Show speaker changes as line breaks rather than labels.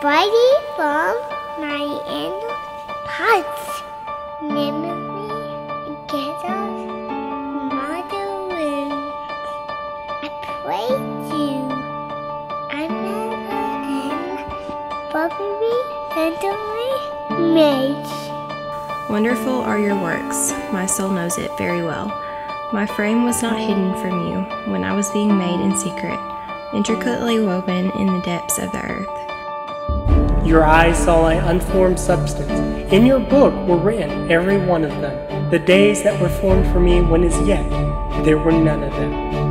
body from my inner heart. Memory gathers mother wounds. I pray to another and bubbly tenderly made.
Wonderful are your works, my soul knows it very well. My frame was not hidden from you when I was being made in secret, intricately woven in the depths of the earth.
Your eyes saw my unformed substance. In your book were written, every one of them, the days that were formed for me when as yet there were none of them.